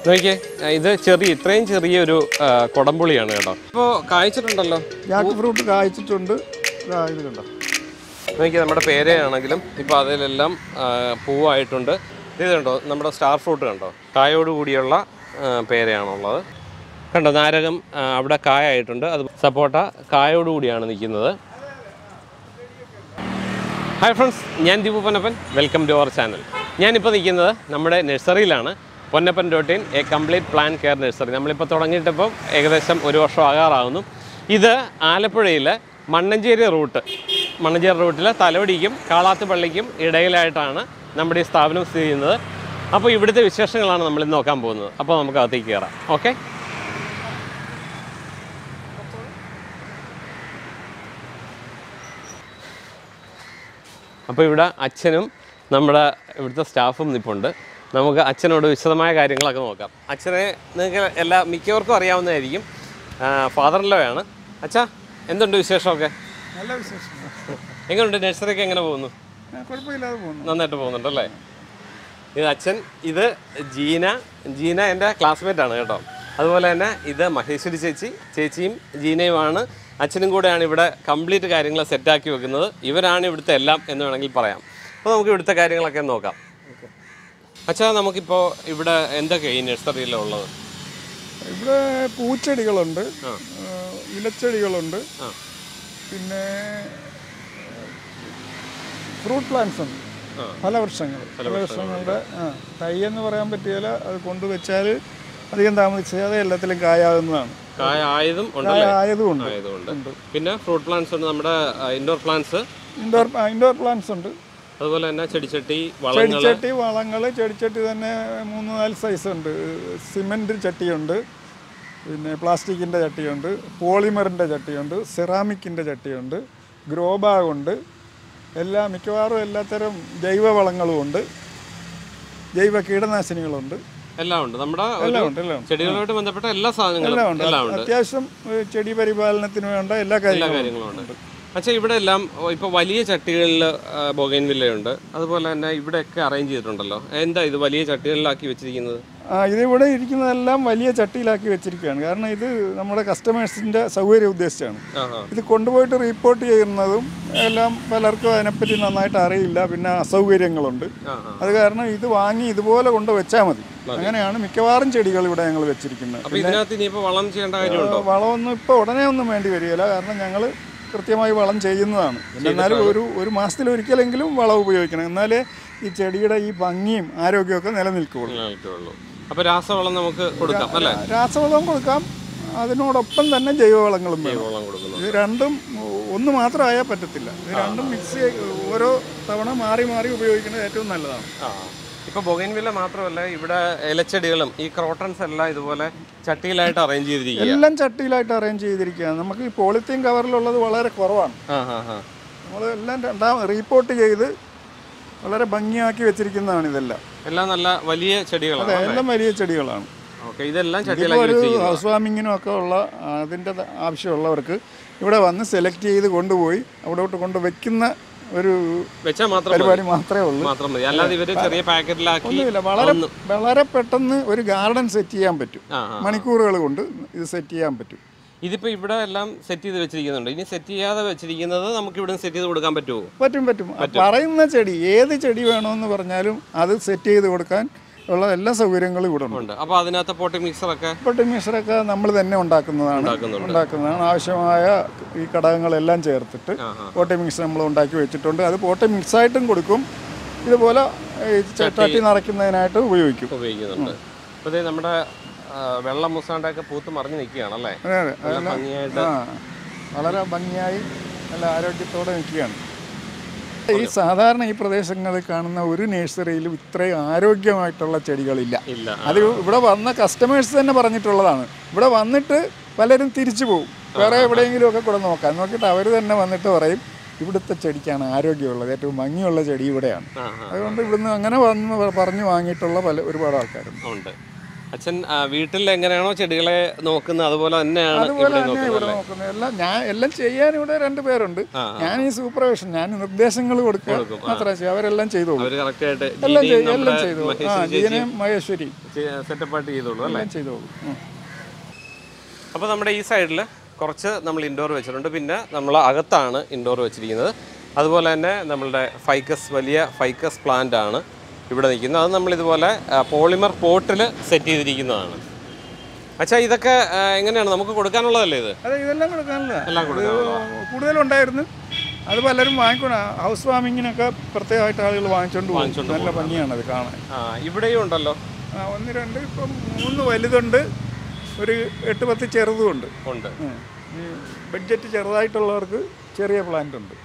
നോക്കിയേ, ഇത് ഇത്രയും ചെറിയൊരു കൊടംപുളിയാണ് കേട്ടോ. ഇപ്പോൾ കായ്ച്ചിട്ടുണ്ടല്ലോ, ജാക്ക് ഫ്രൂട്ട് കായ്ച്ചിട്ടുണ്ട്. ഇത് കണ്ടോ, നോക്കിയാൽ നമ്മുടെ പേരയാണെങ്കിലും ഇപ്പോൾ അതിലെല്ലാം പൂവായിട്ടുണ്ട്. ഇത് കണ്ടോ, നമ്മുടെ സ്റ്റാർ ഫ്രൂട്ട് കണ്ടോ, കായോടുകൂടിയുള്ള പേരയാണുള്ളത്. കണ്ടോ, നാരകം അവിടെ കായായിട്ടുണ്ട്. അത് സപ്പോട്ട കായോടുകൂടിയാണ് നിൽക്കുന്നത്. ഹായ് ഫ്രണ്ട്സ്, ഞാൻ Deepu Ponnappan. Welcome to our channel. ഞാനിപ്പോൾ നിൽക്കുന്നത് നമ്മുടെ നഴ്സറിയിലാണ്. പൊന്നപ്പൻ.in a complete plant care nursery. നമ്മളിപ്പോൾ തുടങ്ങിയിട്ടിപ്പം ഏകദേശം 1 വർഷം ആകാറാവുന്നു. ഇത് ആലപ്പുഴയിൽ മണ്ണഞ്ചേരി റൂട്ടിൽ തലവടിക്കും കാളാത്തുപള്ളിക്കും ഇടയിലായിട്ടാണ് നമ്മുടെ ഈ സ്ഥാപനം സ്ഥിതി ചെയ്യുന്നത്. അപ്പോൾ ഇവിടുത്തെ വിശേഷങ്ങളാണ് നമ്മളിന്ന് നോക്കാൻ പോകുന്നത്. അപ്പോൾ നമുക്ക് അകത്തേക്ക് കയറാം. ഓക്കെ. അപ്പോൾ ഇവിടെ അച്ഛനും നമ്മുടെ ഇവിടുത്തെ സ്റ്റാഫും നിൽപ്പുണ്ട്. നമുക്ക് അച്ഛനോട് വിശദമായ കാര്യങ്ങളൊക്കെ നോക്കാം. അച്ഛനെ നിങ്ങൾക്ക് മിക്കവർക്കും അറിയാവുന്നതായിരിക്കും. ഫാദർ-ഇൻ-ലോ ആണ്. അച്ഛാ, എന്തുണ്ട് വിശേഷമൊക്കെ? നല്ല വിശേഷം. എങ്ങനെയുണ്ട് നഴ്സറിയൊക്കെ? എങ്ങനെ പോകുന്നു? കുഴപ്പമില്ലാതെ പോകുന്നു. നന്നായിട്ട് പോകുന്നുണ്ടല്ലേ? ഇത് അച്ഛൻ, ഇത് ജീന എൻ്റെ ക്ലാസ്മേറ്റാണ് കേട്ടോ. അതുപോലെ തന്നെ ഇത് മഹേശ്വരി ചേച്ചിയും ജീനയുമാണ്. അച്ഛനും കൂടെയാണ് ഇവിടെ കംപ്ലീറ്റ് കാര്യങ്ങൾ സെറ്റാക്കി വെക്കുന്നത്. ഇവരാണ് ഇവിടുത്തെ എല്ലാം എന്ന് വേണമെങ്കിൽ പറയാം. അപ്പോൾ നമുക്ക് ഇവിടുത്തെ കാര്യങ്ങളൊക്കെ നോക്കാം. അച്ഛാ, നമുക്കിപ്പോൾ ഇവിടെ എന്തൊക്കെയാണ് ഈ നഴ്സറിയിലുള്ളത്? ഇവിടെ പൂച്ചെടികളുണ്ട്, ഇലച്ചെടികളുണ്ട്, പിന്നെ ഫ്രൂട്ട് പ്ലാന്റ്സ് ഉണ്ട്. ഫലവൃക്ഷങ്ങളുടെ തൈ എന്ന് പറയാൻ പറ്റിയാൽ അത് കൊണ്ടുവച്ചാൽ അധികം താമസിച്ചാൽ എല്ലാത്തിലും കായാകുന്നതാണ്. ആയതുകൊണ്ട് പിന്നെ ഫ്രൂട്ട് പ്ലാന്റ്സ് ഉണ്ട്, നമ്മുടെ ഇൻഡോർ പ്ലാന്റ്സ് ഉണ്ട്. അതുപോലെ തന്നെ ചെടിച്ചട്ടി തന്നെ 3-4 സൈസ് ഉണ്ട്. സിമെൻറ്റ് ചട്ടിയുണ്ട്, പിന്നെ പ്ലാസ്റ്റിക്കിൻ്റെ ചട്ടിയുണ്ട്, പോളിമറിൻ്റെ ചട്ടിയുണ്ട്, സെറാമിക്കിൻ്റെ ചട്ടിയുണ്ട്, ഗ്രോ ബാഗുണ്ട്. മിക്കവാറും എല്ലാത്തരം ജൈവ വളങ്ങളും ഉണ്ട്, ജൈവ കീടനാശിനികളുണ്ട്, എല്ലാം ഉണ്ട്. നമ്മുടെ ചെടികളുമായിട്ട് ബന്ധപ്പെട്ട എല്ലാ സാധനങ്ങളും എല്ലാം ഉണ്ട്. അത്യാവശ്യം ചെടി പരിപാലനത്തിന് വേണ്ട എല്ലാ കാര്യങ്ങളും ഉണ്ട്. അച്ഛാ, ഇവിടെ എല്ലാം ഇപ്പോൾ വലിയ ചട്ടികളിൽ ബൊഗൈൻവില്ലയുണ്ട്. അതുപോലെ തന്നെ ഇവിടെയൊക്കെ അറേഞ്ച് ചെയ്തിട്ടുണ്ടല്ലോ. എന്താ ഇത് വലിയ ചട്ടികളിലാക്കി വെച്ചിരിക്കുന്നത്? ഇതിവിടെ ഇരിക്കുന്നതെല്ലാം വലിയ ചട്ടിയിലാക്കി വെച്ചിരിക്കുകയാണ്. കാരണം ഇത് നമ്മുടെ കസ്റ്റമേഴ്സിൻ്റെ സൗകര്യം ഉദ്ദേശിച്ചാണ്. ഇത് കൊണ്ടുപോയിട്ട് റിപ്പോർട്ട് ചെയ്യുന്നതും എല്ലാം പലർക്കും അതിനെപ്പറ്റി നന്നായിട്ട് അറിയില്ല, പിന്നെ അസൗകര്യങ്ങളുണ്ട്. അത് കാരണം ഇത് വാങ്ങി ഇതുപോലെ കൊണ്ട് വെച്ചാൽ മതി. അങ്ങനെയാണ് മിക്കവാറും ചെടികൾ ഇവിടെ ഞങ്ങൾ വെച്ചിരിക്കുന്നത്. വളമൊന്നും ഇപ്പോൾ ഉടനെ ഒന്നും വേണ്ടി വരികയില്ല, കാരണം ഞങ്ങൾ കൃത്യമായി വളം ചെയ്യുന്നതാണ്. എന്നാലും ഒരു മാസത്തിലൊരിക്കലെങ്കിലും വളം ഉപയോഗിക്കണം, എന്നാലേ ഈ ചെടിയുടെ ഈ ഭംഗിയും ആരോഗ്യമൊക്കെ നിലനിൽക്കുകയുള്ളൂ. അപ്പോൾ രാസവളം നമുക്ക് കൊടുക്കാം അല്ലേ? രാസവളം കൊടുക്കാം, അതിനോടൊപ്പം തന്നെ ജൈവവളങ്ങളും ഇത് രണ്ടും ഒന്ന് മാത്രമായാൽ പറ്റത്തില്ല. ഇത് രണ്ടും മിക്സ് ഓരോ തവണ മാറി മാറി ഉപയോഗിക്കുന്നത് ഏറ്റവും നല്ലതാണ്. ഇപ്പോൾ ബൊഗൈൻവില്ല മാത്രമല്ല, ഇവിടെ ഇലച്ചെടികളും ഈ ക്രോട്ടൺസ് എല്ലാം ഇതുപോലെ ചട്ടിയിലായിട്ട് അറേഞ്ച് ചെയ്തിരിക്കുക. എല്ലാം ചട്ടിയിലായിട്ട് അറേഞ്ച് ചെയ്തിരിക്കുകയാണ്. നമുക്ക് ഈ പോളിത്തീൻ കവറിലുള്ളത് വളരെ കുറവാണ്. നമ്മളെല്ലാം റീപ്പോർട്ട് ചെയ്ത് വളരെ ഭംഗിയാക്കി വെച്ചിരിക്കുന്നതാണ്. എല്ലാം നല്ല വലിയ ചെടികളാണ്. അതെ, എല്ലാം വലിയ ചെടികളാണ്. ഒരു ഹൗസ് വാമിങ്ങിനും ഒക്കെ ഉള്ള അതിൻ്റെ ആവശ്യമുള്ളവർക്ക് ഇവിടെ വന്ന് സെലക്ട് ചെയ്ത് കൊണ്ടുപോയി അവിടോട്ട് കൊണ്ട് വെക്കുന്ന ഒരു പരിപാടി മാത്രമേ ഉള്ളൂ. ഒന്നുമില്ല, വളരെ പെട്ടെന്ന് ഒരു ഗാർഡൻ സെറ്റ് ചെയ്യാൻ പറ്റും. മണിക്കൂറുകൾ കൊണ്ട് ഇത് സെറ്റ് ചെയ്യാൻ പറ്റും. ഇതിപ്പോൾ ഇവിടെ എല്ലാം സെറ്റ് ചെയ്ത് വെച്ചിരിക്കുന്നുണ്ട്. ഇനി സെറ്റ് ചെയ്യാതെ വെച്ചിരിക്കുന്നത് നമുക്ക് ഇവിടെ സെറ്റ് ചെയ്ത് കൊടുക്കാൻ പറ്റുമോ? പറ്റും. പറയുന്ന ചെടി ഏത് ചെടി വേണമെന്ന് പറഞ്ഞാലും അത് സെറ്റ് ചെയ്ത് കൊടുക്കാൻ ഉള്ള എല്ലാ സൗകര്യങ്ങളും ഇവിടെ ഉണ്ട്. അപ്പോൾ അതിനകത്ത് പോട്ടിംഗ് മിക്സറൊക്കെ നമ്മൾ തന്നെ ഉണ്ടാക്കുന്നതാണ്. ആവശ്യമായ ഈ ഘടകങ്ങളെല്ലാം ചേർത്തിട്ട് പോട്ടിംഗ് മിക്സർ നമ്മൾ ഉണ്ടാക്കി വെച്ചിട്ടുണ്ട്. അത് പോട്ടിംഗ് മിക്സായിട്ടും കൊടുക്കും, ഇതുപോലെ ചട്ടി നിറയ്ക്കുന്നതിനായിട്ട് ഉപയോഗിക്കുന്നുണ്ട്. അപ്പോൾ നമ്മുടെ വെള്ളം മുസാണ്ടൊക്കെ പൂത്ത് മറിഞ്ഞ് നിൽക്കുകയാണല്ലേ? വളരെ ഭംഗിയായി നല്ല ആരോഗ്യത്തോടെ നിൽക്കുകയാണ്. ഈ സാധാരണ ഈ പ്രദേശങ്ങളിൽ കാണുന്ന ഒരു നഴ്സറിയിലും ഇത്രയും ആരോഗ്യമായിട്ടുള്ള ചെടികളില്ല. അത് ഇവിടെ വന്ന കസ്റ്റമേഴ്സ് തന്നെ പറഞ്ഞിട്ടുള്ളതാണ്. ഇവിടെ വന്നിട്ട് പലരും തിരിച്ചു പോകും, വേറെ എവിടെയെങ്കിലും ഒക്കെ കൂടെ നോക്കിയിട്ട് അവർ തന്നെ വന്നിട്ട് പറയും ഇവിടുത്തെ ചെടിക്കാണ് ആരോഗ്യമുള്ളത്, ഏറ്റവും ഭംഗിയുള്ള ചെടി ഇവിടെയാണ്. അതുകൊണ്ട് ഇവിടുന്ന് അങ്ങനെ പറഞ്ഞു വാങ്ങിയിട്ടുള്ള ഒരുപാട് ആൾക്കാരുണ്ട്. അച്ഛൻ വീട്ടിൽ എങ്ങനെയാണോ ചെടികളെ നോക്കുന്നത് അതുപോലെ തന്നെയാണ് അതുപോലെ തന്നെ ഇവിടെ നോക്കുന്നത്. എല്ലാം ചെയ്യാൻ ഇവിടെ 2 പേരുണ്ട്. ഞാൻ ഈ സൂപ്പർവിഷൻ, ഞാൻ നിർദ്ദേശങ്ങൾ കൊടുക്കുക അത്ര ചെയ്യും. അവരെല്ലാം ചെയ്തോളൂ, എല്ലാം ചെയ്തോളൂ. ജീനയും മഹേശ്വരി സെറ്റപ്പായിട്ട് ചെയ്തോളൂ അല്ലേ, ചെയ്തോളൂ. അപ്പോൾ നമ്മുടെ ഈ സൈഡിൽ കുറച്ച് നമ്മൾ ഇൻഡോർ വെച്ചിട്ടുണ്ട്, പിന്നെ നമ്മൾ അകത്താണ് ഇൻഡോർ വെച്ചിരിക്കുന്നത്. അതുപോലെ തന്നെ നമ്മളുടെ വലിയ ഫൈക്കസ് പ്ലാന്റ് ആണ് ഇവിടെ നിൽക്കുന്നത്. അത് നമ്മളിതുപോലെ പോളിമർ പോട്ടിൽ സെറ്റ് ചെയ്തിരിക്കുന്നതാണ്. അച്ഛാ ഇതൊക്കെ എങ്ങനെയാണ് നമുക്ക് കൊടുക്കാനുള്ളതല്ലേ ഇത്? അതെ, ഇതെല്ലാം കൊടുക്കാനുള്ള എല്ലാം കൂടുതലുണ്ടായിരുന്നു. അത് പലരും വാങ്ങിക്കണം. ഹൗസ് വാമിങ്ങിനൊക്കെ പ്രത്യേകമായിട്ട് ആളുകൾ വാങ്ങിച്ചോണ്ട് പോകും. നല്ല ഭംഗിയാണ് അത് കാണാൻ. ഇവിടെയും ഉണ്ടല്ലോ 1, 2, ഇപ്പം 3 വലുതുണ്ട്, ഒരു 8-10 ചെറുതും ഉണ്ട്. ഈ ബഡ്ജറ്റ് ചെറുതായിട്ടുള്ളവർക്ക് ചെറിയ പ്ലാന്റ് ഉണ്ട്.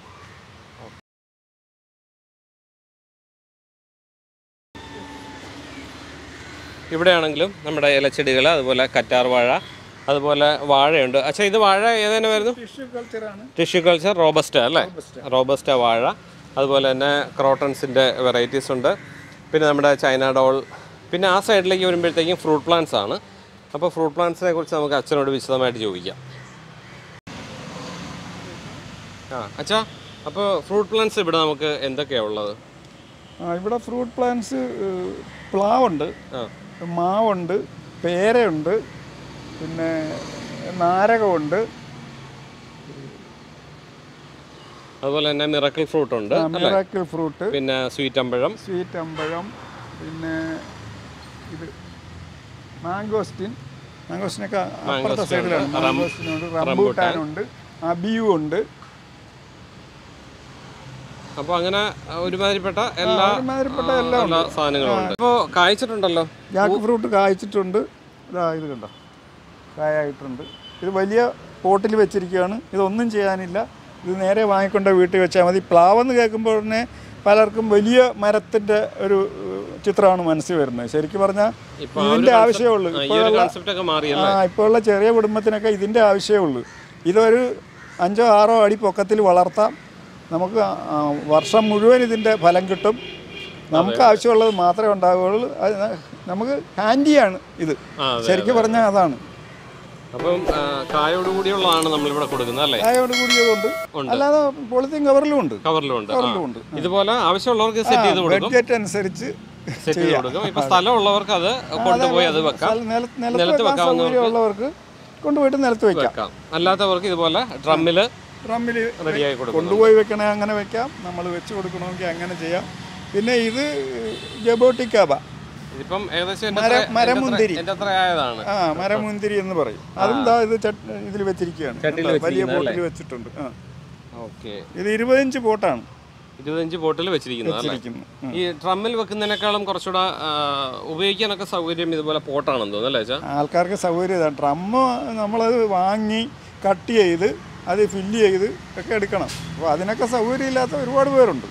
ഇവിടെയാണെങ്കിലും നമ്മുടെ ഇലച്ചെടികൾ, അതുപോലെ കറ്റാർ വാഴ, അതുപോലെ വാഴയുണ്ട്. അച്ഛാ ഇത് വാഴ ഏതായിരുന്നു? ടിഷ്യൂ കൾച്ചർ റോബസ്റ്റ അല്ലേ, റോബസ്റ്റ വാഴ. അതുപോലെ തന്നെ ക്രോട്ടൺസിൻ്റെ വെറൈറ്റീസ് ഉണ്ട്, പിന്നെ നമ്മുടെ ചൈന ഡോൾ. പിന്നെ ആ സൈഡിലേക്ക് വരുമ്പോഴത്തേക്കും ഫ്രൂട്ട് പ്ലാന്റ്സ് ആണ്. അപ്പോൾ ഫ്രൂട്ട് പ്ലാന്റ്സിനെ കുറിച്ച് നമുക്ക് അച്ഛനോട് വിശദമായിട്ട് ചോദിക്കാം. അച്ഛാ അപ്പോൾ ഫ്രൂട്ട് പ്ലാന്റ്സ് ഇവിടെ നമുക്ക് എന്തൊക്കെയാണ് ഉള്ളത്? ഇവിടെ ഫ്രൂട്ട് പ്ലാന്റ്സ് പ്ലാവുണ്ട്, മാവുണ്ട്, പേരയുണ്ട്, പിന്നെ നാരകമുണ്ട്, അതുപോലെ തന്നെ മിറക്കിൾ ഫ്രൂട്ട് ഉണ്ട്, മിറക്കിൾ ഫ്രൂട്ട്, പിന്നെ സ്വീറ്റ് അമ്പഴം, പിന്നെ ഇത് മാംഗോസ്റ്റിനൊക്കെ അപ്പുറത്തെ സൈഡിലാണ്. മാംഗോസ്റ്റിനുണ്ട്, റംബൂട്ടാനുണ്ട്, അബിയു ഉണ്ട്. അപ്പോൾ അങ്ങനെ ഒരുമാതിരിപ്പെട്ട എല്ലാ സാധനങ്ങളും ഉണ്ട്. ഇപ്പോൾ കായ്ച്ചിട്ടുണ്ടല്ലോ, ജാക്ക് ഫ്രൂട്ട് കായ്ച്ചിട്ടുണ്ട്. ഇത് കണ്ടോ, കായായിട്ടുണ്ട്. ഇത് വലിയ പോട്ടിൽ വെച്ചിരിക്കുകയാണ്. ഇതൊന്നും ചെയ്യാനില്ല, ഇത് നേരെ വാങ്ങിക്കൊണ്ട് വീട്ടിൽ വെച്ചാൽ മതി. പ്ലാവെന്ന് കേൾക്കുമ്പോൾ തന്നെ പലർക്കും വലിയ മരത്തിൻ്റെ ഒരു ചിത്രമാണ് മനസ്സിൽ വരുന്നത്. ശരിക്കും പറഞ്ഞാൽ ഇതിൻ്റെ ആവശ്യമുള്ളൂ. ഇപ്പോഴുള്ള ചെറിയ കുടുംബത്തിനൊക്കെ ഇതിൻ്റെ ആവശ്യമേ. ഇതൊരു 5-6 അടി പൊക്കത്തിൽ വളർത്താം. നമുക്ക് വർഷം മുഴുവൻ ഇതിൻ്റെ ഫലം കിട്ടും. നമുക്ക് ആവശ്യമുള്ളത് മാത്രമേ ഉണ്ടാവുകയുള്ളൂ. നമുക്ക് ഹാൻഡിയാണ് ഇത്, ശരിക്കും പറഞ്ഞാൽ അതാണ്. അപ്പം കായോട് കൂടിയുള്ളതാണ് നമ്മളിവിടെ കൊടുക്കുന്നത് അല്ലേ? കായോട് കൂടിയതുണ്ട്, അല്ലാതെ പോളിത്തീൻ കവറിലും ഉണ്ട്. ഇതുപോലെ ആവശ്യമുള്ളവർക്ക് സെറ്റ് ചെയ്ത് കൊടുക്കും, ബഡ്ജറ്റ് അനുസരിച്ച് സെറ്റ് ചെയ്ത് കൊടുക്കും. ഇപ്പൊ സ്ഥലമുള്ളവർക്ക് അത് കൊണ്ടുപോയി അത് വെക്കാം, നിലത്ത് വെക്കാവുന്നവർക്ക് കൊണ്ടുപോയിട്ട് നിലത്ത് വെക്കാം. അല്ലാത്തവർക്ക് ഇതുപോലെ ഡ്രമ്മിൽ റെഡിയായി കൊടുക്കും, കൊണ്ടുപോയി വെക്കണേ അങ്ങനെ വെക്കാം, നമ്മൾ വെച്ച് കൊടുക്കണമെങ്കിൽ അങ്ങനെ ചെയ്യാം. പിന്നെ ഇത് ജബോട്ടിക്കാബ, ഇതിപ്പം ഏകദേശം മരമുന്തിരി, മരമുന്തിരി എന്ന് പറയും. അതും ഇത് ഇതിൽ വെച്ചിരിക്കുകയാണ്, വലിയ പോട്ടിൽ വെച്ചിട്ടുണ്ട്. ഇത് 20 ഇഞ്ച് പോട്ടാണ്, 25 ബോട്ടിൽ വെച്ചിരിക്കുന്നത്. ഈ ഡ്രമ്മിൽ വെക്കുന്നതിനേക്കാളും കുറച്ചുകൂടെ ഉപയോഗിക്കാനൊക്കെ സൗകര്യം ഇതുപോലെ പോട്ടാണെന്ന് തോന്നുന്നു അല്ലേ? ആൾക്കാർക്ക് സൗകര്യം ഇതാണ്. ഡ്രമ്മ് നമ്മളത് വാങ്ങി കട്ട് ചെയ്ത് അത് ഫില്ല് ചെയ്ത് ഒക്കെ എടുക്കണം. അപ്പോൾ അതിനൊക്കെ സൗകര്യം ഇല്ലാത്ത ഒരുപാട് പേരുണ്ട്.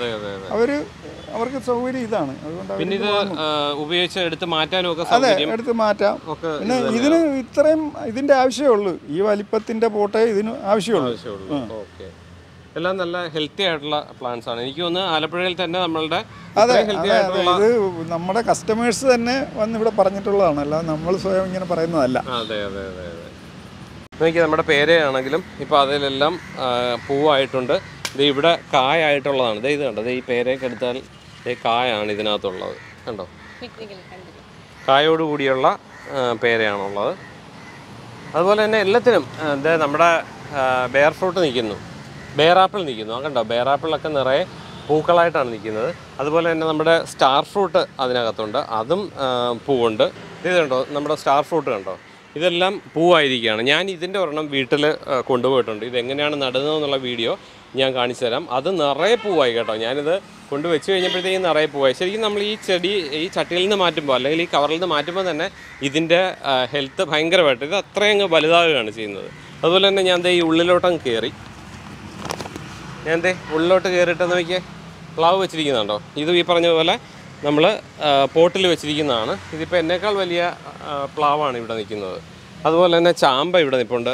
അവർക്ക് സൗകര്യം ഇതാണ്. അതുകൊണ്ട് പിന്നെ ഇത് ഉപയോഗിച്ച് എടുത്ത് മാറ്റാനും ഒക്കെ എടുത്ത് മാറ്റാം. പിന്നെ ഇതിന് ഇതിന്റെ ആവശ്യമേ ഉള്ളൂ. ഈ വലിപ്പത്തിന്റെ പോട്ടേ ഇതിന് ആവശ്യമുള്ളൂ. എല്ലാം നല്ല ഹെൽത്തി ആയിട്ടുള്ള പ്ലാന്റ്സ് ആണ്. എനിക്ക് തോന്നുന്നു ആലപ്പുഴയിൽ തന്നെ നമ്മളുടെ ഇത് നമ്മുടെ കസ്റ്റമേഴ്സ് തന്നെ വന്ന് ഇവിടെ പറഞ്ഞിട്ടുള്ളതാണ്, അല്ലാതെ നമ്മൾ സ്വയം ഇങ്ങനെ പറയുന്നതല്ല. നോക്കി നമ്മുടെ പേരയാണെങ്കിലും ഇപ്പോൾ അതിലെല്ലാം പൂവായിട്ടുണ്ട്. ഇത് ഇവിടെ കായായിട്ടുള്ളതാണ്. ഇത് കണ്ടോ, ഈ പേരയൊക്കെ എടുത്താൽ കായാണ് ഇതിനകത്തുള്ളത്, കണ്ടോ? കായോട് കൂടിയുള്ള പേരയാണുള്ളത്. അതുപോലെ തന്നെ എല്ലാത്തിനും നമ്മുടെ ബെയർ ഫ്രൂട്ട് നിൽക്കുന്നു, ബെയർ ആപ്പിൾ നിൽക്കുന്നു, കണ്ടോ? ബെയർ ആപ്പിളൊക്കെ നിറയെ പൂക്കളായിട്ടാണ് നിൽക്കുന്നത്. അതുപോലെ തന്നെ നമ്മുടെ സ്റ്റാർ ഫ്രൂട്ട് അതിനകത്തുണ്ട്, അതും പൂവുണ്ട്. ഇത് കണ്ടോ, നമ്മുടെ സ്റ്റാർ ഫ്രൂട്ട് കണ്ടോ, ഇതെല്ലാം പൂവായിരിക്കുകയാണ്. ഞാൻ ഇതിൻ്റെ ഒരെണ്ണം വീട്ടിൽ കൊണ്ടുപോയിട്ടുണ്ട്. ഇതെങ്ങനെയാണ് നടുന്നതെന്നുള്ള വീഡിയോ ഞാൻ കാണിച്ചു തരാം. അത് നിറയെ പൂവായി കേട്ടോ. ഞാനിത് കൊണ്ടുവച്ച് കഴിഞ്ഞപ്പോഴത്തേക്കും നിറയെ പൂവായി. ശരിക്കും നമ്മൾ ഈ ചെടി ഈ ചട്ടിയിൽ നിന്ന് മാറ്റുമ്പോൾ അല്ലെങ്കിൽ ഈ കവറിൽ നിന്ന് മാറ്റുമ്പോൾ തന്നെ ഇതിൻ്റെ ഹെൽത്ത് ഭയങ്കരമായിട്ട് ഇത് അത്രയും വലുതാവുകയാണ് ചെയ്യുന്നത്. അതുപോലെ തന്നെ ഞാൻ ഈ ഉള്ളിലോട്ടങ്ങ് കയറി, ഉള്ളിലോട്ട് കയറിയിട്ടെന്ന് നോക്കിയേ, പ്ലാവ് വെച്ചിരിക്കുന്നുണ്ടോ? ഇത് ഈ പറഞ്ഞതുപോലെ നമ്മൾ പോട്ടിൽ വെച്ചിരിക്കുന്നതാണ്. ഇതിപ്പോൾ എന്നേക്കാൾ വലിയ പ്ലാവാണ് ഇവിടെ നിൽക്കുന്നത്. അതുപോലെ തന്നെ ചാമ്പ ഇവിടെ നിൽപ്പുണ്ട്,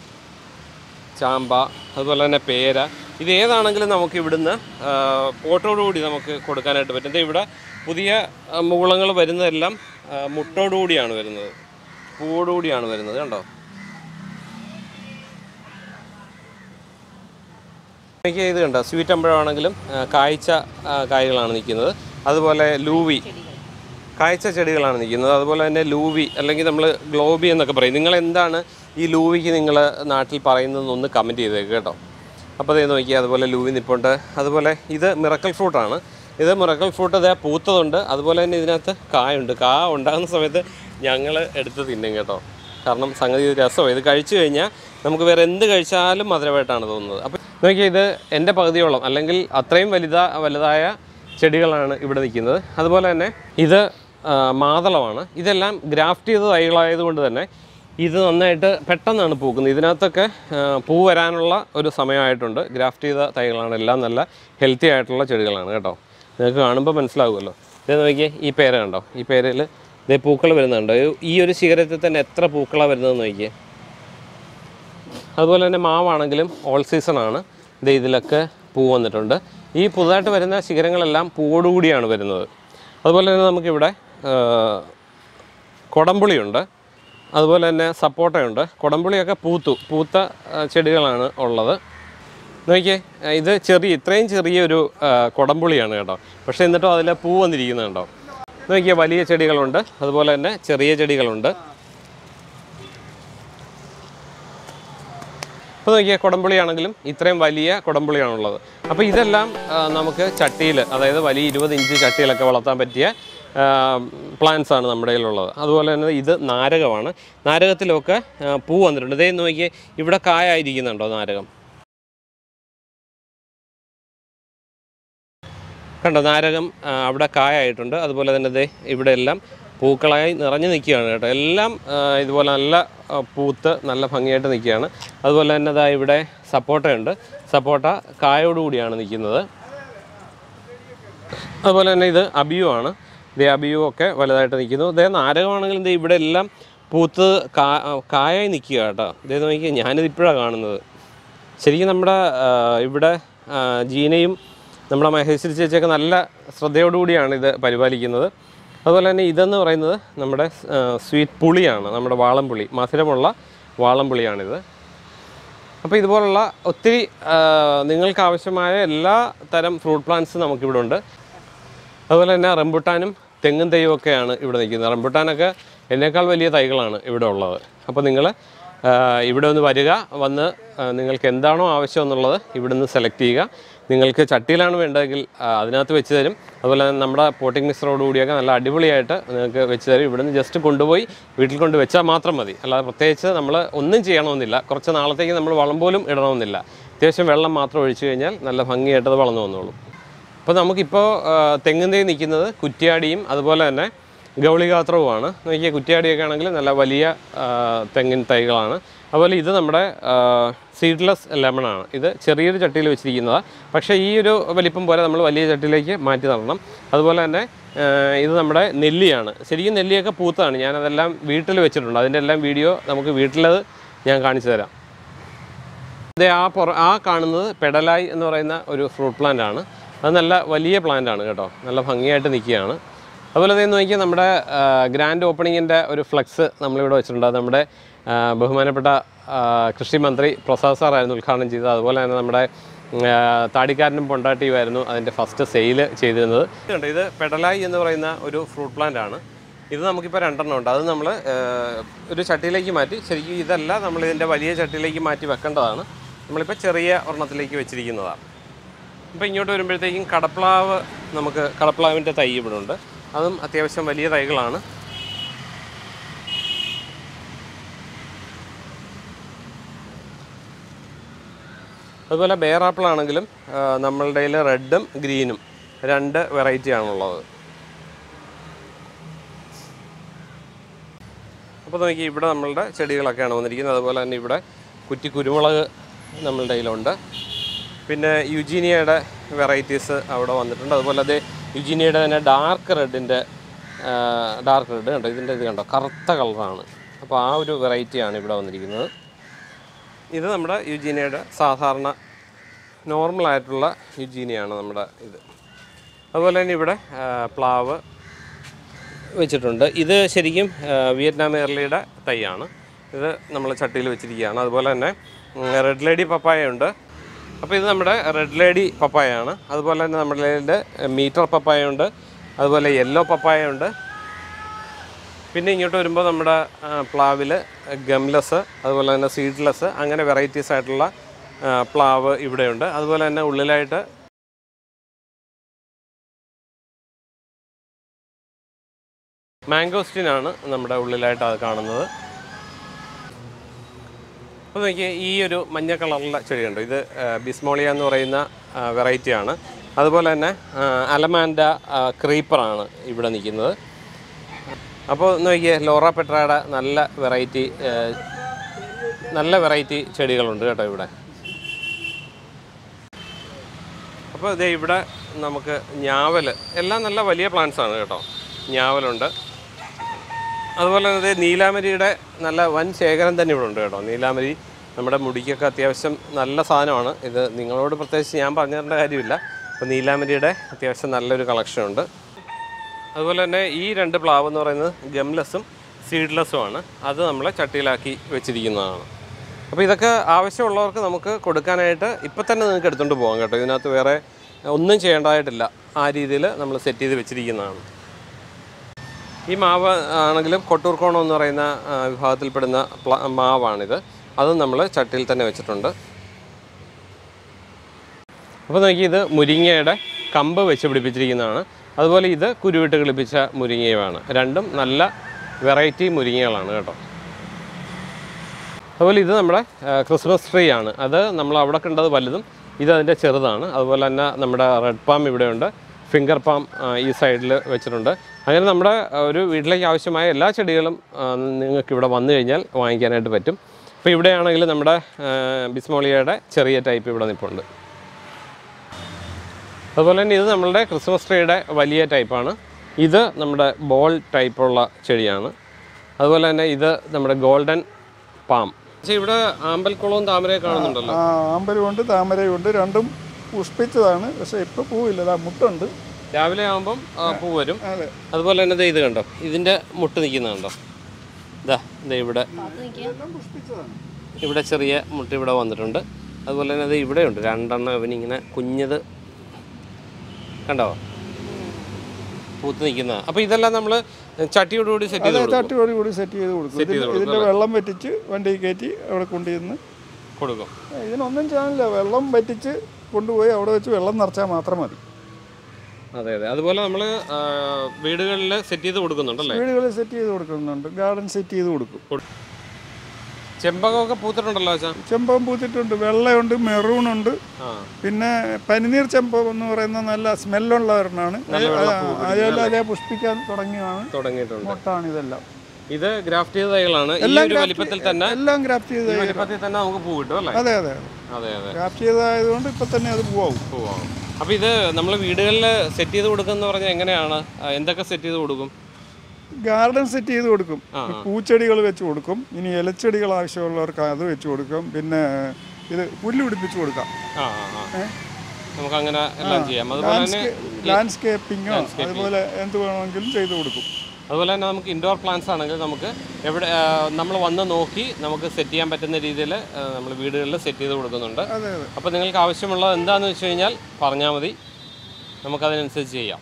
ചാമ്പ. അതുപോലെ തന്നെ പേര. ഇത് ഏതാണെങ്കിലും നമുക്ക് ഇവിടുന്ന് പോട്ടോടുകൂടി നമുക്ക് കൊടുക്കാനായിട്ട് പറ്റും. ഇവിടെ പുതിയ മുകുളങ്ങൾ വരുന്നതെല്ലാം മുട്ടോടുകൂടിയാണ് വരുന്നത്, പൂവോടുകൂടിയാണ് വരുന്നത്. കണ്ടോ, എനിക്ക് ഇത് കണ്ടോ, സ്വീറ്റ് അമ്പഴമാണെങ്കിലും കായ്ച്ച കായ്കളാണ് നിൽക്കുന്നത്. അതുപോലെ ലൂവി, കായ്ച്ച ചെടികളാണ് നിൽക്കുന്നത്. അതുപോലെ തന്നെ ലൂവി അല്ലെങ്കിൽ നമ്മൾ ഗ്ലോബി എന്നൊക്കെ പറയും. നിങ്ങൾ എന്താണ് ഈ ലൂവിക്ക് നിങ്ങൾ നാട്ടിൽ പറയുന്നതെന്നൊന്ന് കമൻറ്റ് ചെയ്തേക്ക് കേട്ടോ. അപ്പോൾ അതേ നോക്കിയാൽ അതുപോലെ ലൂവി നിൽപ്പുണ്ട്. അതുപോലെ ഇത് മിറക്കൽ ഫ്രൂട്ടാണ്. ഇത് മിറക്കൽ ഫ്രൂട്ട് ഇതേ പൂത്തതുണ്ട്. അതുപോലെ തന്നെ ഇതിനകത്ത് കായുണ്ട്. ഉണ്ടാകുന്ന സമയത്ത് ഞങ്ങൾ എടുത്ത് തിന്നും കേട്ടോ. കാരണം സംഗതി ഇത് രസമാണ്. ഇത് കഴിച്ചു കഴിഞ്ഞാൽ നമുക്ക് വേറെ എന്ത് കഴിച്ചാലും മധുരമായിട്ടാണ് തോന്നുന്നത്. അപ്പോൾ നോക്കിയാൽ ഇത് എൻ്റെ പകുതിയോളം അല്ലെങ്കിൽ അത്രയും വലുതായ ചെടികളാണ് ഇവിടെ നിൽക്കുന്നത്. അതുപോലെ തന്നെ ഇത് മാതളമാണ്. ഇതെല്ലാം ഗ്രാഫ്റ്റ് ചെയ്ത തൈകളായതുകൊണ്ട് തന്നെ ഇത് നന്നായിട്ട് പെട്ടെന്നാണ് പൂക്കുന്നത്. ഇതിനകത്തൊക്കെ പൂ വരാനുള്ള ഒരു സമയമായിട്ടുണ്ട്. ഗ്രാഫ്റ്റ് ചെയ്ത തൈകളാണ്. എല്ലാം നല്ല ഹെൽത്തി ആയിട്ടുള്ള ചെടികളാണ് കേട്ടോ. നിങ്ങൾക്ക് കാണുമ്പോൾ മനസ്സിലാകുമല്ലോ. ഇത് നോക്കിയേ, ഈ പേര കണ്ടോ, ഈ പേരയിൽ ഇതേ പൂക്കൾ വരുന്നുണ്ടോ. ഈ ഒരു ശിഖരത്തിൽ തന്നെ എത്ര പൂക്കളാണ് വരുന്നതെന്ന് നോക്കിയേ. അതുപോലെ തന്നെ മാവാണെങ്കിലും ഓൾ സീസണാണ്. ഇതിലൊക്കെ പൂ വന്നിട്ടുണ്ട്. ഈ പുതുതായിട്ട് വരുന്ന ശിഖരങ്ങളെല്ലാം പൂവോടുകൂടിയാണ് വരുന്നത്. അതുപോലെ തന്നെ നമുക്കിവിടെ കൊടംപുളിയുണ്ട്. അതുപോലെ തന്നെ സപ്പോട്ടയുണ്ട്. കൊടംപുളിയൊക്കെ പൂത്ത ചെടികളാണ് ഉള്ളത്. നോക്കിയേ, ഇത് ഇത്രയും ചെറിയൊരു കൊടംപുളിയാണ് കേട്ടോ. പക്ഷേ എന്നിട്ടും അതിൽ പൂ വന്നിരിക്കുന്നത് കേട്ടോ. നോക്കിയാൽ വലിയ ചെടികളുണ്ട്, അതുപോലെ തന്നെ ചെറിയ ചെടികളുണ്ട്. അപ്പോൾ നോക്കിയാൽ കൊടംപുളിയാണെങ്കിലും ഇത്രയും വലിയ കൊടംപുളിയാണുള്ളത്. അപ്പോൾ ഇതെല്ലാം നമുക്ക് ചട്ടിയിൽ, അതായത് വലിയ 20 ഇഞ്ച് ചട്ടിയിലൊക്കെ വളർത്താൻ പറ്റിയ പ്ലാന്റ്സാണ് നമ്മുടെ കയ്യിലുള്ളത്. അതുപോലെ തന്നെ ഇത് നാരകമാണ്. നാരകത്തിലൊക്കെ പൂ വന്നിട്ടുണ്ട്. ഇതേ നോക്കിയേ, ഇവിടെ കായായിരിക്കുന്നുണ്ടോ നാരകം കണ്ടോ. നാരകം അവിടെ കായായിട്ടുണ്ട്. അതുപോലെ തന്നെ ഇതേ ഇവിടെ എല്ലാം പൂക്കളായി നിറഞ്ഞു നിൽക്കുകയാണ് കേട്ടോ. എല്ലാം ഇതുപോലെ നല്ല പൂത്ത് നല്ല ഭംഗിയായിട്ട് നിൽക്കുകയാണ്. അതുപോലെ തന്നെ ഇതാ ഇവിടെ സപ്പോട്ടയുണ്ട്. സപ്പോട്ട കായോടുകൂടിയാണ് നിൽക്കുന്നത്. അതുപോലെ തന്നെ ഇത് അബിയു ആണ്. ഇതേ അബിയു ഒക്കെ വലുതായിട്ട് നിൽക്കുന്നു. ഇതേ നാരകമാണെങ്കിൽ ഇത് ഇവിടെ എല്ലാം പൂത്ത് കായായി നിൽക്കുക കേട്ടോ. ഇതേ നോക്കി, ഞാനിത് ഇപ്പോഴാണ് കാണുന്നത്. ശരിക്കും നമ്മുടെ ഇവിടെ ജീനയും നമ്മുടെ മഹേശ്വരി ചേച്ചിയൊക്കെ നല്ല ശ്രദ്ധയോടുകൂടിയാണ് ഇത് പരിപാലിക്കുന്നത്. അതുപോലെ തന്നെ ഇതെന്ന് പറയുന്നത് നമ്മുടെ സ്വീറ്റ് പുളിയാണ്, നമ്മുടെ വാളംപുളി, മധുരമുള്ള വാളംപുളിയാണിത്. അപ്പോൾ ഇതുപോലുള്ള ഒത്തിരി നിങ്ങൾക്ക് ആവശ്യമായ എല്ലാ തരം ഫ്രൂട്ട് പ്ലാന്റ്സും നമുക്കിവിടെ ഉണ്ട്. അതുപോലെ തന്നെ റംബുട്ടാനും തെങ്ങും തൈയൊക്കെയാണ് ഇവിടെ നിൽക്കുന്നത്. റംബുട്ടാനൊക്കെ എന്നേക്കാൾ വലിയ തൈകളാണ് ഇവിടെ ഉള്ളത്. അപ്പോൾ നിങ്ങൾ ഇവിടെ ഒന്ന് വന്ന് നിങ്ങൾക്ക് എന്താണോ ആവശ്യം എന്നുള്ളത് ഇവിടെ നിന്ന് സെലക്ട് ചെയ്യുക. നിങ്ങൾക്ക് ചട്ടിയിലാണ് വേണ്ടതെങ്കിൽ അതിനകത്ത് വെച്ച് തരും. അതുപോലെ തന്നെ നമ്മുടെ പോട്ടിംഗ് മിക്സറോടുകൂടിയൊക്കെ നല്ല അടിപൊളിയായിട്ട് നിങ്ങൾക്ക് വെച്ച് തരും. ഇവിടെ നിന്ന് ജസ്റ്റ് കൊണ്ടുപോയി വീട്ടിൽ കൊണ്ട് വെച്ചാൽ മാത്രം മതി. അല്ലാതെ പ്രത്യേകിച്ച് നമ്മൾ ഒന്നും ചെയ്യണമെന്നില്ല. കുറച്ച് നാളത്തേക്ക് നമ്മൾ വളം പോലും ഇടണമെന്നില്ല. അത്യാവശ്യം വെള്ളം മാത്രം ഒഴിച്ചു കഴിഞ്ഞാൽ നല്ല ഭംഗിയായിട്ട് അത് വളർന്നു വന്നോളും. അപ്പോൾ നമുക്കിപ്പോൾ തെങ്ങിൻ തൈ നിൽക്കുന്നത് കുറ്റ്യാടിയും അതുപോലെ തന്നെ ഗൗളികാത്രവുമാണ്. നോക്കിയാൽ കുറ്റ്യാടിയൊക്കെ ആണെങ്കിൽ നല്ല വലിയ തെങ്ങിൻ തൈകളാണ്. അതുപോലെ ഇത് നമ്മുടെ സീഡ്ലെസ് ലെമണാണ്. ഇത് ചെറിയൊരു ചട്ടിയിൽ വെച്ചിരിക്കുന്നതാണ്. പക്ഷേ ഈ ഒരു വലിപ്പം പോലെ നമ്മൾ വലിയ ചട്ടിയിലേക്ക് മാറ്റി നടണം. അതുപോലെ തന്നെ ഇത് നമ്മുടെ നെല്ലിയാണ്. ശരിക്കും നെല്ലിയൊക്കെ പൂത്താണ്. ഞാനതെല്ലാം വീട്ടിൽ വെച്ചിട്ടുണ്ട്. അതിൻ്റെ എല്ലാം വീഡിയോ നമുക്ക് വീട്ടിലത് ഞാൻ കാണിച്ചു തരാം. ഇത് ആ കാണുന്നത് പെഡലായി എന്ന് പറയുന്ന ഒരു ഫ്രൂട്ട് പ്ലാന്റ് ആണ്. അത് നല്ല വലിയ പ്ലാന്റ് ആണ് കേട്ടോ. നല്ല ഭംഗിയായിട്ട് നിൽക്കുകയാണ്. അതുപോലെ തന്നെ നോക്കിയാൽ നമ്മുടെ ഗ്രാൻഡ് ഓപ്പണിങ്ങിൻ്റെ ഒരു ഫ്ലെക്സ് നമ്മളിവിടെ വെച്ചിട്ടുണ്ട്. അത് നമ്മുടെ ബഹുമാനപ്പെട്ട കൃഷി മന്ത്രി പ്രസാദ് സാറായിരുന്നു ഉദ്ഘാടനം ചെയ്തത്. അതുപോലെ തന്നെ നമ്മുടെ താടിക്കാരനും പൊണ്ടാട്ടിയുമായിരുന്നു അതിൻ്റെ ഫസ്റ്റ് സെയിൽ ചെയ്തിരുന്നത്. ഇത് പെഡലായി എന്ന് പറയുന്ന ഒരു ഫ്രൂട്ട് പ്ലാന്റ് ആണ്. ഇത് നമുക്കിപ്പോൾ 2 ഉണ്ട്. അത് നമ്മൾ ഒരു ചട്ടിയിലേക്ക് മാറ്റി, ശരിക്കും ഇതല്ല നമ്മളിതിൻ്റെ വലിയ ചട്ടിയിലേക്ക് മാറ്റി വെക്കേണ്ടതാണ്. നമ്മളിപ്പോൾ ചെറിയ ഒരെണ്ണത്തിലേക്ക് വെച്ചിരിക്കുന്നതാണ്. ഇപ്പോൾ ഇങ്ങോട്ട് വരുമ്പോഴത്തേക്കും കടപ്ലാവിൻ്റെ തൈ ഇവിടെ ഉണ്ട്. അതും അത്യാവശ്യം വലിയ തൈകളാണ്. അതുപോലെ ബേറാപ്പിളാണെങ്കിലും നമ്മളുടെ കയ്യിൽ റെഡും ഗ്രീനും 2 വെറൈറ്റിയാണുള്ളത്. അപ്പോൾ നോക്കി, ഇവിടെ നമ്മളുടെ ചെടികളൊക്കെയാണ് വന്നിരിക്കുന്നത്. അതുപോലെ തന്നെ ഇവിടെ കുരുമുളക് നമ്മളുടെ കയ്യിലുണ്ട്. പിന്നെ യുജീനിയയുടെ വെറൈറ്റീസ് അവിടെ വന്നിട്ടുണ്ട്. അതുപോലെ അത് യുജീനിയയുടെ തന്നെ ഡാർക്ക് റെഡ് കണ്ടോ. ഇതിൻ്റെ ഇത് കണ്ടോ, കറുത്ത കളറാണ്. അപ്പോൾ ആ ഒരു വെറൈറ്റിയാണ് ഇവിടെ വന്നിരിക്കുന്നത്. ഇത് നമ്മുടെ യുജീനിയയുടെ സാധാരണ നോർമലായിട്ടുള്ള യുജീനിയാണ് നമ്മുടെ ഇത്. അതുപോലെ തന്നെ ഇവിടെ പ്ലാവ് വെച്ചിട്ടുണ്ട്. ഇത് ശരിക്കും വിയറ്റ്നാം എയർലിയുടെ തൈയാണ്. ഇത് നമ്മൾ ചട്ടിയിൽ വെച്ചിരിക്കുകയാണ്. അതുപോലെ തന്നെ റെഡ് ലേഡി പപ്പായ ഉണ്ട്. അപ്പോൾ ഇത് നമ്മുടെ റെഡ് ലേഡി പപ്പായയാണ്. അതുപോലെ തന്നെ നമ്മുടെ മീറ്റർ പപ്പായ ഉണ്ട്. അതുപോലെ യെല്ലോ പപ്പായ ഉണ്ട്. പിന്നെ ഇങ്ങോട്ട് വരുമ്പോൾ നമ്മുടെ പ്ലാവിൽ ഗംലെസ്, അതുപോലെ തന്നെ സീഡ്ലെസ്, അങ്ങനെ വെറൈറ്റീസ് ആയിട്ടുള്ള പ്ലാവ് ഇവിടെയുണ്ട്. അതുപോലെ തന്നെ ഉള്ളിലായിട്ട് മാംഗോസ്റ്റിനാണ് നമ്മുടെ ഉള്ളിലായിട്ട് അത് കാണുന്നത്. അപ്പോൾ നോക്കിയാൽ ഈ ഒരു മഞ്ഞ കളറിലുള്ള ചെടിയുണ്ട്. ഇത് ബിസ്മോളിയ എന്ന് പറയുന്ന വെറൈറ്റിയാണ്. അതുപോലെ തന്നെ അലമാൻഡ ക്രീപ്പറാണ് ഇവിടെ നിൽക്കുന്നത്. അപ്പോൾ നോക്കിയേ ലോറ പെട്രയുടെ നല്ല വെറൈറ്റി ചെടികളുണ്ട് കേട്ടോ ഇവിടെ. അപ്പോൾ ഇതേ ഇവിടെ നമുക്ക് ഞാവൽ, എല്ലാം നല്ല വലിയ പ്ലാന്റ്സാണ് കേട്ടോ. ഞാവലുണ്ട്. അതുപോലെ തന്നെ നീലാമരിയുടെ നല്ല വൻ ശേഖരം തന്നെ ഇവിടെ ഉണ്ട് കേട്ടോ. നീലാമരി നമ്മുടെ മുടിക്കൊക്കെ അത്യാവശ്യം നല്ല സാധനമാണ്. ഇത് നിങ്ങളോട് പ്രത്യേകിച്ച് ഞാൻ പറഞ്ഞു തരേണ്ട കാര്യമില്ല. അപ്പോൾ നീലാമരിയുടെ അത്യാവശ്യം നല്ലൊരു കളക്ഷൻ ഉണ്ട്. അതുപോലെ തന്നെ ഈ 2 പ്ലാവ് എന്ന് പറയുന്നത് ഗംലെസ്സും സീഡ്ലെസ്സുമാണ്. അത് നമ്മൾ ചട്ടിയിലാക്കി വെച്ചിരിക്കുന്നതാണ്. അപ്പോൾ ഇതൊക്കെ ആവശ്യമുള്ളവർക്ക് നമുക്ക് കൊടുക്കാനായിട്ട് ഇപ്പം തന്നെ നിങ്ങൾക്ക് എടുത്തുകൊണ്ട് പോകാം കേട്ടോ. ഇതിനകത്ത് വേറെ ഒന്നും ചെയ്യേണ്ടതായിട്ടില്ല. ആ രീതിയിൽ നമ്മൾ സെറ്റ് ചെയ്ത് വെച്ചിരിക്കുന്നതാണ്. ഈ മാവ് ആണെങ്കിലും കൊട്ടൂർക്കോണം എന്ന് പറയുന്ന വിഭാഗത്തിൽപ്പെടുന്ന മാവാണിത്. അതും നമ്മൾ ചട്ടിയിൽ തന്നെ വെച്ചിട്ടുണ്ട്. അപ്പോൾ നോക്കി, ഇത് മുരിങ്ങയുടെ കമ്പ് വെച്ച് പിടിപ്പിച്ചിരിക്കുന്നതാണ്. അതുപോലെ ഇത് കുരുവിട്ട് കിളിപ്പിച്ച മുരിങ്ങയുമാണ്. രണ്ടും നല്ല വെറൈറ്റി മുരിങ്ങകളാണ് കേട്ടോ. അതുപോലെ ഇത് നമ്മുടെ ക്രിസ്മസ് ട്രീ ആണ്. അത് നമ്മൾ അവിടെ കണ്ടത് വലുതും ഇത് അതിൻ്റെ ചെറുതാണ്. അതുപോലെ തന്നെ നമ്മുടെ റെഡ് പാം ഇവിടെയുണ്ട്. ഫിംഗർ പാം ഈ സൈഡിൽ വെച്ചിട്ടുണ്ട്. അങ്ങനെ നമ്മുടെ ഒരു വീട്ടിലേക്ക് ആവശ്യമായ എല്ലാ ചെടികളും നിങ്ങൾക്ക് ഇവിടെ വന്നു കഴിഞ്ഞാൽ വാങ്ങിക്കാനായിട്ട് പറ്റും. അപ്പോൾ ഇവിടെയാണെങ്കിൽ നമ്മുടെ ബിസ്മോളിയയുടെ ചെറിയ ടൈപ്പ് ഇവിടെ നിൽപ്പുണ്ട്. അതുപോലെ തന്നെ ഇത് നമ്മളുടെ ക്രിസ്മസ് ട്രീയുടെ വലിയ ടൈപ്പാണ്. ഇത് നമ്മുടെ ബോൾ ടൈപ്പുള്ള ചെടിയാണ്. അതുപോലെ തന്നെ ഇത് നമ്മുടെ ഗോൾഡൻ പാം. പക്ഷേ ഇവിടെ ആമ്പൽക്കുളവും താമരയും കാണുന്നുണ്ടല്ലോ. ആമ്പലുമുണ്ട് താമരയുണ്ട്. രണ്ടും പുഷ്പിച്ചതാണ്. പക്ഷേ ഇപ്പോൾ പൂവില്ല. മുട്ടുണ്ട്. രാവിലെ ആകുമ്പം പൂ വരും. അതുപോലെ തന്നെ ഇത് കണ്ടോ, ഇതിൻ്റെ മുട്ട് നിൽക്കുന്നുണ്ടോ? ഇതാ ഇവിടെ ചെറിയ മുട്ട് ഇവിടെ വന്നിട്ടുണ്ട്. അതുപോലെ തന്നെ അത് ഇവിടെയുണ്ട് 2 എണ്ണം. ഇവനിങ്ങനെ കുഞ്ഞത് കണ്ടോ പൂത്ത് നിൽക്കുന്ന. അപ്പോൾ ഇതെല്ലാം നമ്മൾ ചട്ടിയോടുകൂടി സെറ്റ് ചെയ്ത് കൊടുക്കും. ഇതിൻ്റെ വെള്ളം വറ്റിച്ച് വണ്ടി കയറ്റി അവിടെ കൊണ്ടുവന്ന് കൊടുക്കും. ഇതിനൊന്നും ചെയ്യാനില്ല. വെള്ളം വറ്റിച്ച് കൊണ്ടുപോയി അവിടെ വെച്ച് വെള്ളം നിറച്ചാൽ മാത്രം മതി. അതെ. അതുപോലെ നമ്മൾ വീടുകളിൽ സെറ്റ് ചെയ്ത് കൊടുക്കുന്നുണ്ടല്ലേ? വീടുകളിൽ സെറ്റ് ചെയ്ത് കൊടുക്കുന്നുണ്ട്. ഗാർഡൻ സെറ്റ് ചെയ്ത് കൊടുക്കും. ചെമ്പകമൊക്കെ പൂത്തിട്ടുണ്ടല്ലോ? ചെമ്പകം പൂത്തിട്ടുണ്ട്. വെള്ളയുണ്ട്, മെറൂണുണ്ട്. പിന്നെ പനിനീർ ചെമ്പകം എന്ന് പറയുന്ന നല്ല സ്മെല്ലുള്ള ഒരെണ്ണമാണ്. അതെല്ലാം അതേ പുഷ്പിക്കാൻ തുടങ്ങിയിട്ടുണ്ട്. മൊട്ടാണ് ഇതെല്ലാം. ഇത് ഗ്രാഫ്റ്റ് ചെയ്ത തൈകളാണ്. വലിപ്പത്തിൽ തന്നെ എല്ലാം ഗ്രാഫ്റ്റ് ചെയ്ത വലിപ്പത്തിൽ തന്നെ നമുക്ക് പൂ കിട്ടും അല്ലേ? അതെ. ഗ്രാഫ്റ്റ് ചെയ്തതായതുകൊണ്ട് ഇപ്പം തന്നെ അത് പൂവാകും. അപ്പോൾ ഇത് നമ്മൾ വീടുകളിൽ സെറ്റ് ചെയ്ത് കൊടുക്കുന്ന പറഞ്ഞാൽ എങ്ങനെയാണ്? എന്തൊക്കെ സെറ്റ് ചെയ്ത് കൊടുക്കും? ഗാർഡൻ സെറ്റ് ചെയ്ത് കൊടുക്കും. പൂച്ചെടികൾ വെച്ച് കൊടുക്കും. ഇനി ഇലച്ചെടികൾ ആവശ്യമുള്ളവർക്ക് അത് വെച്ച് കൊടുക്കും. പിന്നെ ഇത് പുല്ല് പിടിപ്പിച്ച് കൊടുക്കാം. നമുക്ക് അങ്ങനെ എല്ലാം ചെയ്യാം. അതുപോലെ ലാൻഡ്സ്കേപ്പിങ്ങോ അതുപോലെ എന്ത് വേണമെങ്കിലും ചെയ്ത് കൊടുക്കും. അതുപോലെ തന്നെ നമുക്ക് ഇൻഡോർ പ്ലാന്റ്സ് ആണെങ്കിൽ നമുക്ക് എവിടെ നമ്മൾ വന്ന് നോക്കി നമുക്ക് സെറ്റ് ചെയ്യാൻ പറ്റുന്ന രീതിയിൽ നമ്മൾ വീടുകളിൽ സെറ്റ് ചെയ്ത് കൊടുക്കുന്നുണ്ട്. അപ്പോൾ നിങ്ങൾക്ക് ആവശ്യമുള്ളത് എന്താണെന്ന് വെച്ച് കഴിഞ്ഞാൽ പറഞ്ഞാൽ മതി, നമുക്കതിനനുസരിച്ച് ചെയ്യാം.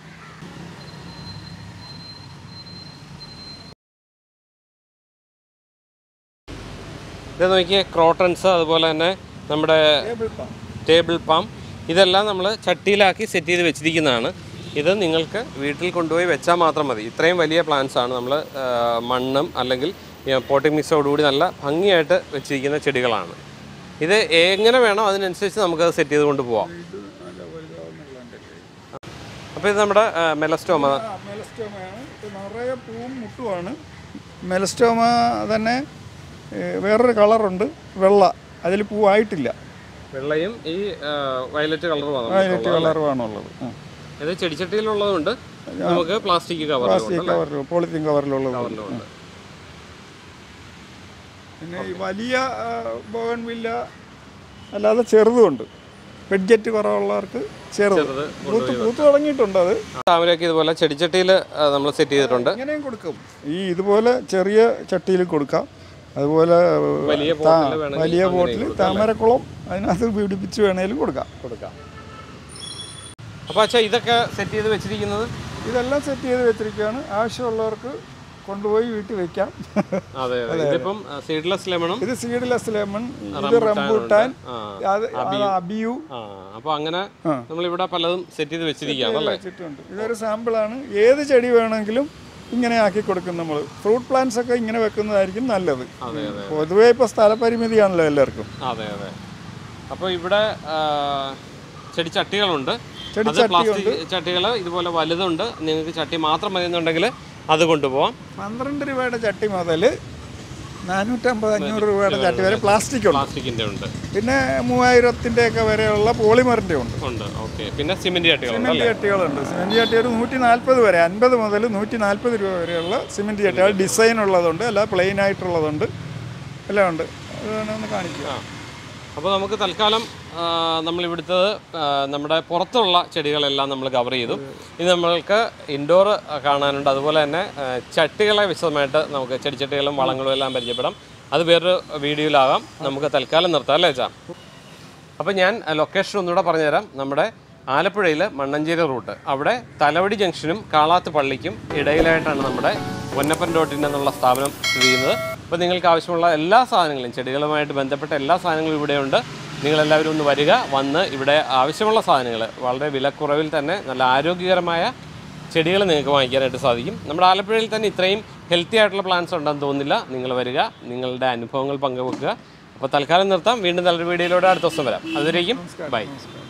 ഇത് നോക്കിയേ, ക്രോട്ടൺസ്, അതുപോലെ തന്നെ നമ്മുടെ ടേബിൾ പാം, ഇതെല്ലാം നമ്മൾ ചട്ടിയിലാക്കി സെറ്റ് ചെയ്ത് വെച്ചിരിക്കുന്നതാണ്. ഇത് നിങ്ങൾക്ക് വീട്ടിൽ കൊണ്ടുപോയി വെച്ചാൽ മാത്രം മതി. ഇത്രയും വലിയ പ്ലാന്റ്സ് ആണ്. നമ്മൾ മണ്ണും അല്ലെങ്കിൽ പോട്ടിംഗ് മിക്സോടുകൂടി നല്ല ഭംഗിയായിട്ട് വെച്ചിരിക്കുന്ന ചെടികളാണ്. ഇത് എങ്ങനെ വേണോ അതിനനുസരിച്ച് നമുക്കത് സെറ്റ് ചെയ്ത് കൊണ്ട് പോവാം. അപ്പോൾ ഇത് നമ്മുടെ മെലസ്റ്റോമ. നിറയെ പൂവും മുട്ടുമാണ്. മെലസ്റ്റോമ തന്നെ വേറൊരു കളറുണ്ട്, വെള്ള. അതിൽ പൂവായിട്ടില്ല. വെള്ളയും ഈ വയലറ്റ് കളറുമാണുള്ളത്. ഇത് ചെടിച്ചട്ടിയിലുള്ളതുണ്ട്, നമുക്ക് പ്ലാസ്റ്റിക് കവറിലും പോളിത്തീൻ കവറിലുള്ളത്. പിന്നെ ഈ വലിയ ബോഗൺവില്ല അല്ലാതെ ചെറുതുമുണ്ട്. ബഡ്ജറ്റ് കുറവുള്ളവർക്ക് ചെറുത് പൂത്ത് തുടങ്ങിയിട്ടുണ്ട്. അത് താമരയൊക്കെ ഇതുപോലെ ചെടിച്ചട്ടിയിൽ നമ്മൾ സെറ്റ് ചെയ്തിട്ടുണ്ട്. ഇങ്ങനെയും കൊടുക്കും. ഇതുപോലെ ചെറിയ ചട്ടിയിൽ കൊടുക്കാം. അതുപോലെ വലിയ ബോട്ടിൽ താമരക്കുളം അതിനകത്ത് പിടിപ്പിച്ച് വേണേലും കൊടുക്കാം. അപ്പോൾ അച്ഛാ ഇതൊക്കെ സെറ്റ് ചെയ്ത് വെച്ചിരിക്കുന്നത്? ഇതെല്ലാം സെറ്റ് ചെയ്ത് വെച്ചിരിക്കുകയാണ്. ആവശ്യമുള്ളവർക്ക് കൊണ്ടുപോയി വീട്ടിൽ വെക്കാം. ഇതിപ്പം സീഡ്ലെസ് ലെമണും, ഇത് സീഡ്ലെസ് ലെമൺ, ഇത് റംബൂട്ടാൻ, അബിയു. അപ്പോൾ അങ്ങനെ നമ്മളിവിടെ പലതും സെറ്റ് ചെയ്ത് വെച്ചിട്ടുണ്ട്. ഇതൊരു സാമ്പിളാണ്. ഏത് ചെടി വേണമെങ്കിലും ഇങ്ങനെ ആക്കി കൊടുക്കും നമ്മൾ. ഫ്രൂട്ട് പ്ലാന്റ്സ് ഒക്കെ ഇങ്ങനെ വെക്കുന്നതായിരിക്കും നല്ലത്. പൊതുവേ ഇപ്പോൾ സ്ഥലപരിമിതിയാണല്ലോ എല്ലാവർക്കും. അപ്പോൾ ഇവിടെ ചെടിച്ചട്ടികളുണ്ട്. പ്ലാസ്റ്റിക് ചട്ടികൾ ഇതുപോലെ വലുതുണ്ട്. നിങ്ങൾക്ക് ചട്ടി മാത്രം മതി എന്നുണ്ടെങ്കിൽ അത് കൊണ്ടുപോകാം. 12 രൂപയുടെ ചട്ടി മുതൽ 450-500 രൂപയുടെ ചട്ടി വരെ പ്ലാസ്റ്റിക്കിൻ്റെ ഉണ്ട്. പിന്നെ 3000-ന്റെ ഒക്കെ വരെയുള്ള പോളിമറിൻ്റെ ഉണ്ട്. പിന്നെ സിമെന്റ് ചട്ടികളുണ്ട്. സിമെന്റ് ചട്ടി ഒരു 140 വരെ, 50 മുതൽ 140 രൂപ വരെയുള്ള സിമെന്റ് ചട്ടികൾ. ഡിസൈൻ ഉള്ളതുണ്ട്, അല്ല പ്ലെയിൻ ആയിട്ടുള്ളതുണ്ട്, എല്ലാം ഉണ്ട്. അത് വേണമെന്ന് കാണിക്കുക. അപ്പോൾ നമുക്ക് തൽക്കാലം നമ്മളിവിടുത്തത് നമ്മുടെ പുറത്തുള്ള ചെടികളെല്ലാം നമ്മൾ കവർ ചെയ്തു. ഇത് നമ്മൾക്ക് ഇൻഡോർ കാണാനുണ്ട്. അതുപോലെ തന്നെ ചട്ടികളെ വിശദമായിട്ട് നമുക്ക് ചെടിച്ചട്ടികളും വളങ്ങളും എല്ലാം പരിചയപ്പെടാം. അത് വേറൊരു വീഡിയോയിലാകാം. നമുക്ക് തൽക്കാലം നിർത്താം അല്ലേ ചാ? അപ്പോൾ ഞാൻ ലൊക്കേഷൻ ഒന്നുകൂടെ പറഞ്ഞുതരാം. നമ്മുടെ ആലപ്പുഴയിൽ മണ്ണഞ്ചേരി റൂട്ട്, അവിടെ തലവടി ജംഗ്ഷനും കാളാത്ത് പള്ളിക്കും ഇടയിലായിട്ടാണ് നമ്മുടെ പൊന്നപ്പൻ.in എന്നുള്ള സ്ഥാപനം സ്ഥിതി ചെയ്യുന്നത്. അപ്പോൾ നിങ്ങൾക്ക് ആവശ്യമുള്ള എല്ലാ സാധനങ്ങളും, ചെടികളുമായിട്ട് ബന്ധപ്പെട്ട എല്ലാ സാധനങ്ങളും ഇവിടെയുണ്ട്. നിങ്ങളെല്ലാവരും ഒന്ന് വന്ന് ഇവിടെ ആവശ്യമുള്ള സാധനങ്ങൾ വളരെ വിലക്കുറവിൽ തന്നെ നല്ല ആരോഗ്യകരമായ ചെടികൾ നിങ്ങൾക്ക് വാങ്ങിക്കാനായിട്ട് സാധിക്കും. നമ്മുടെ ആലപ്പുഴയിൽ തന്നെ ഇത്രയും ഹെൽത്തി ആയിട്ടുള്ള പ്ലാന്റ്സ് ഉണ്ടെന്ന് തോന്നുന്നില്ല. നിങ്ങൾ വരിക, നിങ്ങളുടെ അനുഭവങ്ങൾ പങ്കുവെക്കുക. അപ്പോൾ തൽക്കാലം നിർത്താം. വീണ്ടും നല്ലൊരു വീഡിയോയിലൂടെ അടുത്ത ദിവസം വരാം. അതുവരേക്കും ബൈ.